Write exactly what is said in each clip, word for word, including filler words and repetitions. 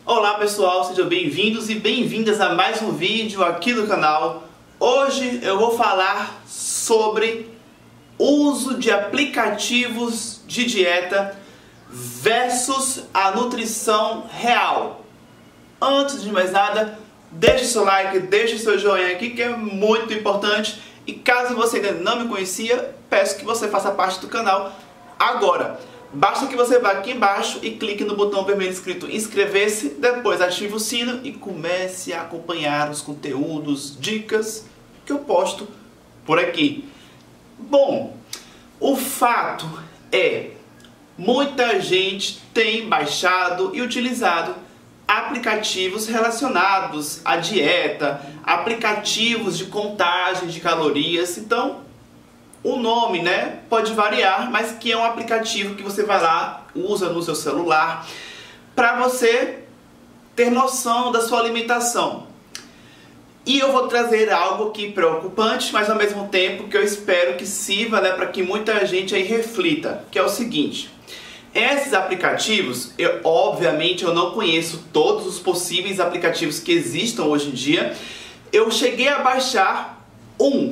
Olá pessoal, sejam bem-vindos e bem-vindas a mais um vídeo aqui do canal. Hoje eu vou falar sobre uso de aplicativos de dieta versus a nutrição real. Antes de mais nada, deixe seu like, deixe seu joinha aqui que é muito importante. E caso você ainda não me conhecia, peço que você faça parte do canal agora. Basta que você vá aqui embaixo e clique no botão vermelho escrito inscrever-se, depois ative o sino e comece a acompanhar os conteúdos, dicas que eu posto por aqui. Bom, o fato é, muita gente tem baixado e utilizado aplicativos relacionados à dieta, aplicativos de contagem de calorias. Então, o nome, né, pode variar, mas que é um aplicativo que você vai lá, usa no seu celular, para você ter noção da sua alimentação. E eu vou trazer algo aqui preocupante, mas ao mesmo tempo que eu espero que sirva, né, para que muita gente aí reflita, que é o seguinte: esses aplicativos, eu, obviamente eu não conheço todos os possíveis aplicativos que existam hoje em dia. Eu cheguei a baixar um.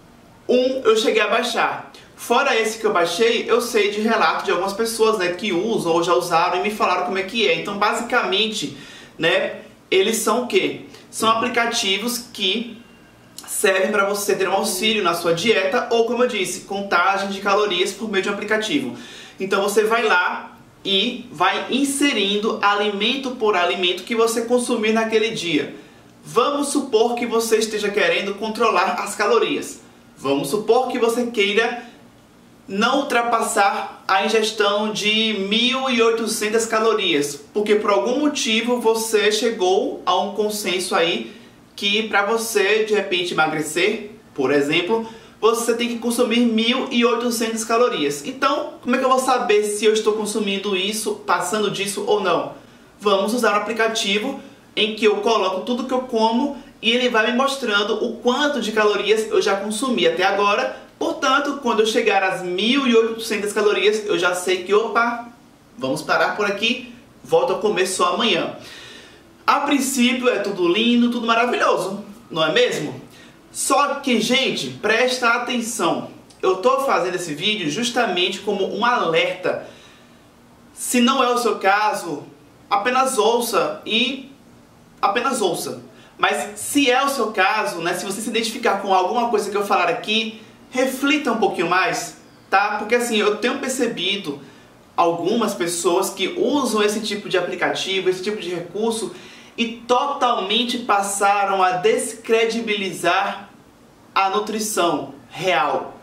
Um eu cheguei a baixar. Fora esse que eu baixei, eu sei de relato de algumas pessoas, né, que usam ou já usaram e me falaram como é que é. Então, basicamente, né, eles são o quê? São aplicativos que servem para você ter um auxílio na sua dieta ou, como eu disse, contagem de calorias por meio de um aplicativo. Então, você vai lá e vai inserindo alimento por alimento que você consumir naquele dia. Vamos supor que você esteja querendo controlar as calorias. Vamos supor que você queira não ultrapassar a ingestão de mil e oitocentas calorias, porque por algum motivo você chegou a um consenso aí que para você de repente emagrecer, por exemplo, você tem que consumir mil e oitocentas calorias. Então, como é que eu vou saber se eu estou consumindo isso, passando disso ou não? Vamos usar um aplicativo em que eu coloco tudo que eu como e ele vai me mostrando o quanto de calorias eu já consumi até agora. Portanto, quando eu chegar às mil e oitocentas calorias, eu já sei que, opa, vamos parar por aqui, volto a comer só amanhã. A princípio é tudo lindo, tudo maravilhoso, não é mesmo? Só que, gente, presta atenção. Eu estou fazendo esse vídeo justamente como um alerta. Se não é o seu caso, apenas ouça e apenas ouça. Mas se é o seu caso, né, se você se identificar com alguma coisa que eu falar aqui, reflita um pouquinho mais, tá? Porque assim, eu tenho percebido algumas pessoas que usam esse tipo de aplicativo, esse tipo de recurso e totalmente passaram a descredibilizar a nutrição real.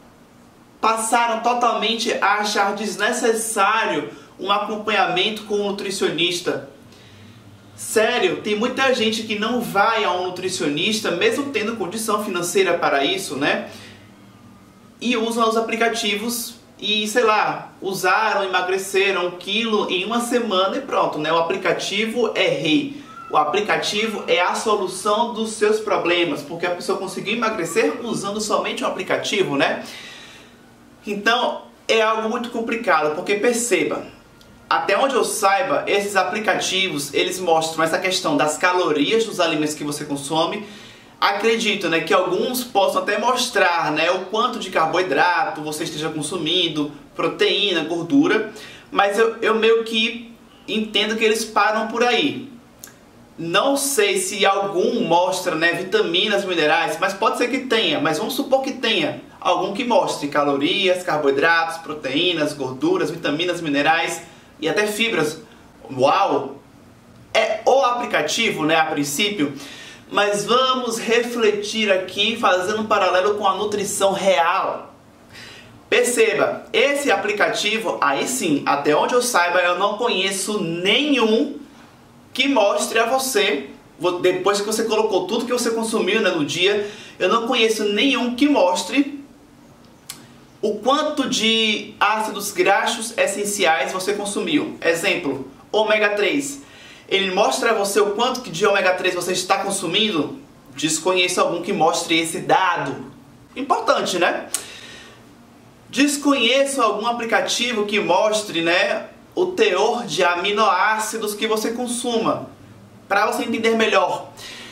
Passaram totalmente a achar desnecessário um acompanhamento com um nutricionista. Sério, tem muita gente que não vai a um nutricionista, mesmo tendo condição financeira para isso, né? E usam os aplicativos e, sei lá, usaram, emagreceram um quilo em uma semana e pronto, né? O aplicativo é rei. O aplicativo é a solução dos seus problemas, porque a pessoa conseguiu emagrecer usando somente um aplicativo, né? Então, é algo muito complicado, porque perceba, até onde eu saiba, esses aplicativos, eles mostram essa questão das calorias dos alimentos que você consome. Acredito, né, que alguns possam até mostrar, né, o quanto de carboidrato você esteja consumindo, proteína, gordura. Mas eu, eu meio que entendo que eles param por aí. Não sei se algum mostra, né, vitaminas, minerais, mas pode ser que tenha. Mas vamos supor que tenha algum que mostre calorias, carboidratos, proteínas, gorduras, vitaminas, minerais e até fibras. Uau! É o aplicativo, né, a princípio, mas vamos refletir aqui fazendo um paralelo com a nutrição real. Perceba, esse aplicativo, aí sim, até onde eu saiba, eu não conheço nenhum que mostre a você, depois que você colocou tudo que você consumiu, né, no dia, eu não conheço nenhum que mostre o quanto de ácidos graxos essenciais você consumiu. Exemplo, ômega três. Ele mostra a você o quanto de ômega três você está consumindo? Desconheço algum que mostre esse dado. Importante, né? Desconheço algum aplicativo que mostre, né, o teor de aminoácidos que você consuma, para você entender melhor.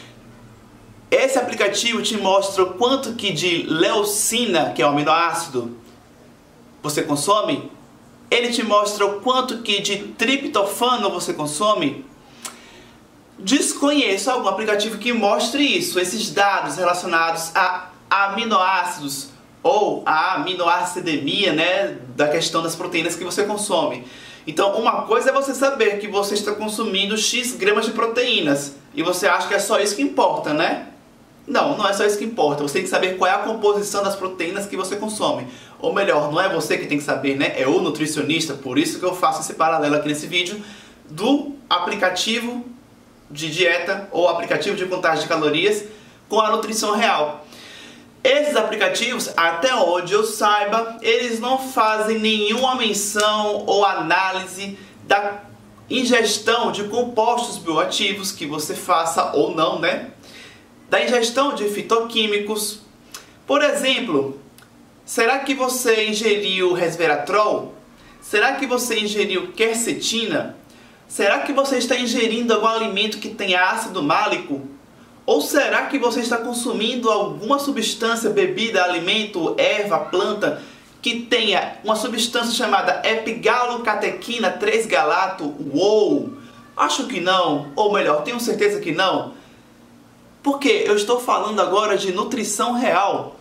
Esse aplicativo te mostra o quanto que de leucina, que é o aminoácido, você consome. Ele te mostra o quanto que de triptofano você consome. Desconheço algum aplicativo que mostre isso, esses dados relacionados a aminoácidos ou a aminoacidemia, né, da questão das proteínas que você consome. Então, uma coisa é você saber que você está consumindo X gramas de proteínas e você acha que é só isso que importa, né? Não, não é só isso que importa. Você tem que saber qual é a composição das proteínas que você consome. Ou melhor, não é você que tem que saber, né? É o nutricionista. Por isso que eu faço esse paralelo aqui nesse vídeo do aplicativo de dieta ou aplicativo de contagem de calorias com a nutrição real. Esses aplicativos, até onde eu saiba, eles não fazem nenhuma menção ou análise da ingestão de compostos bioativos que você faça ou não, né? Da ingestão de fitoquímicos. Por exemplo, será que você ingeriu resveratrol? Será que você ingeriu quercetina? Será que você está ingerindo algum alimento que tem ácido málico? Ou será que você está consumindo alguma substância, bebida, alimento, erva, planta, que tenha uma substância chamada epigalocatequina três galato? Uou! Acho que não, ou melhor, tenho certeza que não. Porque eu estou falando agora de nutrição real.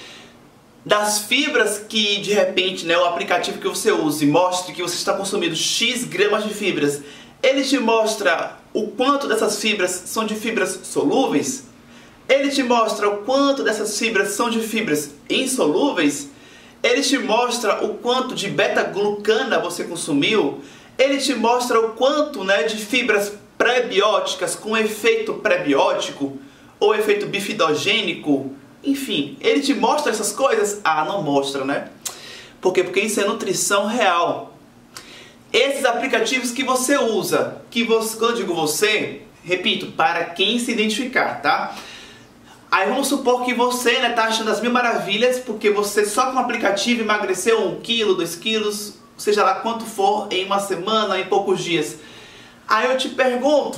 Das fibras que, de repente, né, o aplicativo que você use mostre que você está consumindo X gramas de fibras, ele te mostra o quanto dessas fibras são de fibras solúveis? Ele te mostra o quanto dessas fibras são de fibras insolúveis? Ele te mostra o quanto de beta-glucana você consumiu? Ele te mostra o quanto, né, de fibras pré-bióticas com efeito pré-biótico ou efeito bifidogênico? Enfim, ele te mostra essas coisas? Ah, não mostra, né? Por quê? Porque isso é nutrição real. Esses aplicativos que você usa, que você, quando eu digo você, repito, para quem se identificar, tá? Aí vamos supor que você, né, tá achando as mil maravilhas, porque você só com o aplicativo emagreceu um quilo, dois quilos, seja lá quanto for, em uma semana, em poucos dias. Aí eu te pergunto,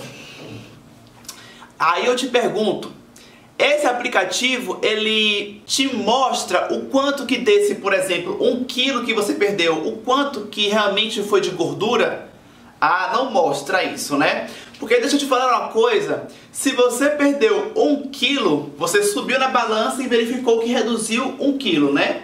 aí eu te pergunto, esse aplicativo, ele te mostra o quanto que desse, por exemplo, um quilo que você perdeu, o quanto que realmente foi de gordura? Ah, não mostra isso, né? Porque deixa eu te falar uma coisa, se você perdeu um quilo, você subiu na balança e verificou que reduziu um quilo, né?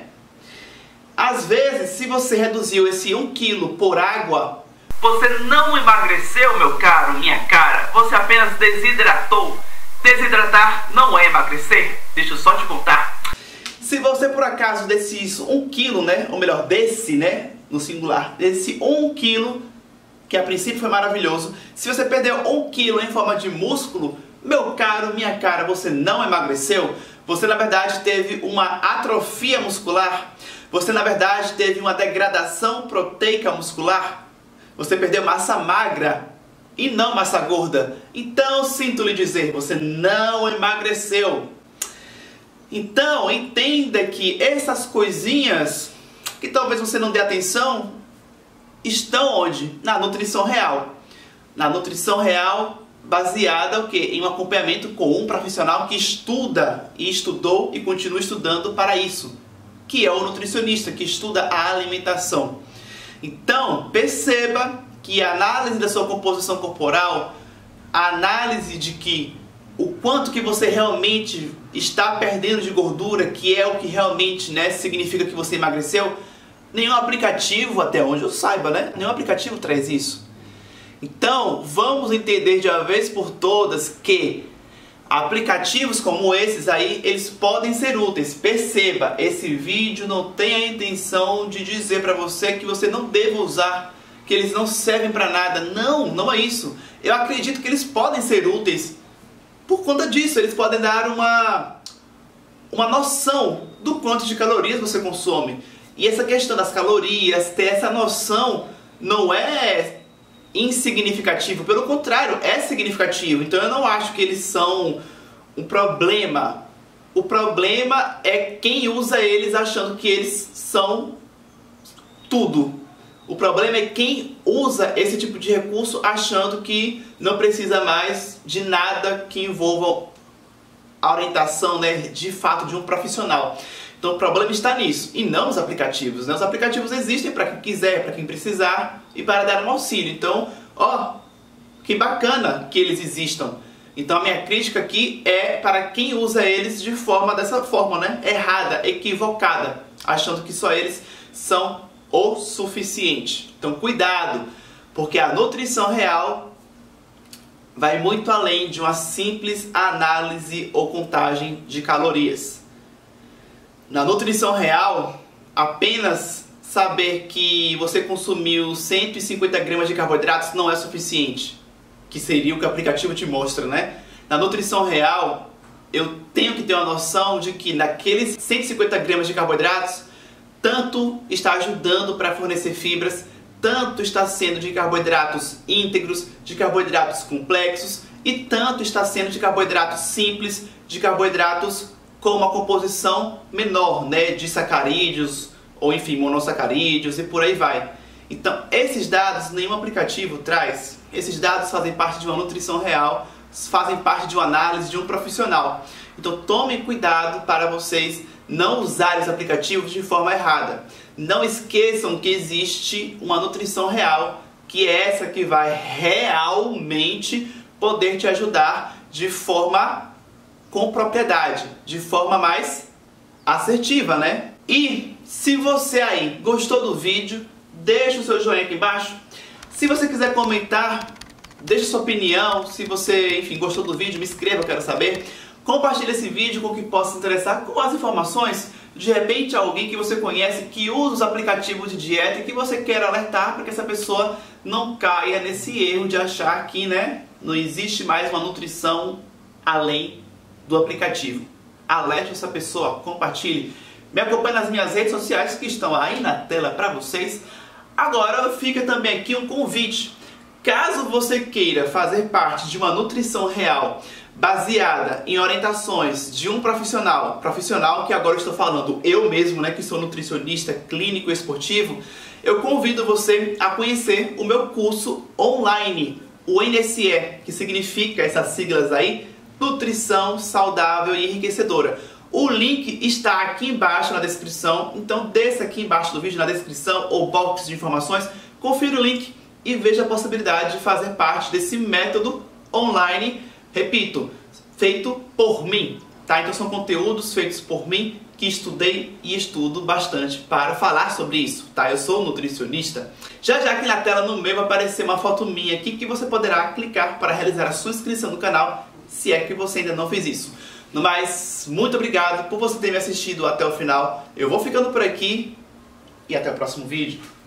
Às vezes, se você reduziu esse um quilo por água, você não emagreceu, meu caro, minha cara, você apenas desidratou. Desidratar não é emagrecer, deixa eu só te contar. Se você por acaso desse isso um quilo, né, ou melhor, desse, né, no singular, desse um quilo, que a princípio foi maravilhoso, se você perdeu um quilo em forma de músculo, meu caro, minha cara, você não emagreceu, você na verdade teve uma atrofia muscular, você na verdade teve uma degradação proteica muscular, você perdeu massa magra e não massa gorda. Então, sinto lhe dizer, você não emagreceu. Então, entenda que essas coisinhas, que talvez você não dê atenção, estão onde? Na nutrição real. Na nutrição real, baseada o quê? Em um acompanhamento com um profissional que estuda, e estudou e continua estudando para isso, que é o nutricionista, que estuda a alimentação. Então, perceba que a análise da sua composição corporal, a análise de que o quanto que você realmente está perdendo de gordura, que é o que realmente, né, significa que você emagreceu, nenhum aplicativo, até onde eu saiba, né, nenhum aplicativo traz isso. Então, vamos entender de uma vez por todas que aplicativos como esses aí, eles podem ser úteis. Perceba, esse vídeo não tem a intenção de dizer para você que você não deva usar, que eles não servem para nada. Não, não é isso. Eu acredito que eles podem ser úteis por conta disso. Eles podem dar uma, uma noção do quanto de calorias você consome. E essa questão das calorias, ter essa noção, não é insignificativo. Pelo contrário, é significativo. Então eu não acho que eles são um problema. O problema é quem usa eles achando que eles são tudo. O problema é quem usa esse tipo de recurso achando que não precisa mais de nada que envolva a orientação, né, de fato de um profissional. Então o problema está nisso, e não nos aplicativos, né? Os aplicativos existem para quem quiser, para quem precisar e para dar um auxílio. Então, ó, que bacana que eles existam. Então a minha crítica aqui é para quem usa eles de forma dessa forma, né? Errada, equivocada, achando que só eles são o suficiente. Então cuidado, porque a nutrição real vai muito além de uma simples análise ou contagem de calorias. Na nutrição real, apenas saber que você consumiu cento e cinquenta gramas de carboidratos não é suficiente, que seria o que o aplicativo te mostra, né? Na nutrição real, eu tenho que ter uma noção de que naqueles cento e cinquenta gramas de carboidratos, tanto está ajudando para fornecer fibras, tanto está sendo de carboidratos íntegros, de carboidratos complexos e tanto está sendo de carboidratos simples, de carboidratos com uma composição menor, né, de sacarídeos ou enfim, monossacarídeos e por aí vai. Então, esses dados nenhum aplicativo traz. Esses dados fazem parte de uma nutrição real, fazem parte de uma análise de um profissional. Então, tomem cuidado para vocês não usarem os aplicativos de forma errada. Não esqueçam que existe uma nutrição real, que é essa que vai realmente poder te ajudar de forma com propriedade, de forma mais assertiva, né? E se você aí gostou do vídeo, deixa o seu joinha aqui embaixo. Se você quiser comentar, deixa sua opinião. Se você, enfim, gostou do vídeo, me escreva, eu quero saber. Compartilhe esse vídeo com quem possa se interessar com as informações. De repente, alguém que você conhece que usa os aplicativos de dieta e que você quer alertar para que essa pessoa não caia nesse erro de achar que, né, não existe mais uma nutrição além do aplicativo. Alerte essa pessoa, compartilhe. Me acompanhe nas minhas redes sociais que estão aí na tela para vocês. Agora fica também aqui um convite. Caso você queira fazer parte de uma nutrição real baseada em orientações de um profissional, profissional que agora estou falando eu mesmo, né, que sou nutricionista clínico esportivo, eu convido você a conhecer o meu curso online, o N S E, que significa essas siglas aí, Nutrição Saudável e Enriquecedora. O link está aqui embaixo na descrição, então desça aqui embaixo do vídeo na descrição ou box de informações, confira o link e veja a possibilidade de fazer parte desse método online, repito, feito por mim, tá? Então são conteúdos feitos por mim que estudei e estudo bastante para falar sobre isso, tá? Eu sou nutricionista. Já já aqui na tela no meio vai aparecer uma foto minha aqui que você poderá clicar para realizar a sua inscrição no canal, se é que você ainda não fez isso. No mais, muito obrigado por você ter me assistido até o final. Eu vou ficando por aqui e até o próximo vídeo.